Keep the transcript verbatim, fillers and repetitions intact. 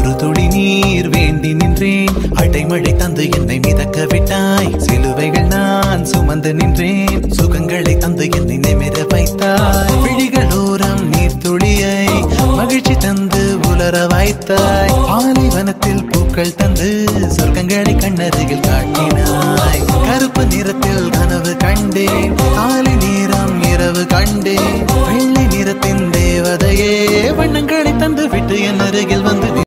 ஒரு துளி நீர் வேண்டி நின்றேன், அடைமழை தந்து என்னை மிதக்க விட்டாய். சிலுவைகள் நான் சுமந்து நின்றேன், சுகங்களை தந்து என்னை நிமிர வைத்தாய். விழிகளோரம் நீர் துளியை மகிழ்ச்சி தந்து உலர வைத்தாய். பாலைவனத்தில் பூக்கள் தந்து சொர்க்கங்களை கண்ணருகில் காட்டினாய். கருப்பு நிறத்தில் கனவு கண்டேன், காலை நேரம் இரவு கண்டேன். வெள்ளை நிறத்தின் தேவதையே வண்ணங்களை தந்து விட்டு என் அருகில் வந்து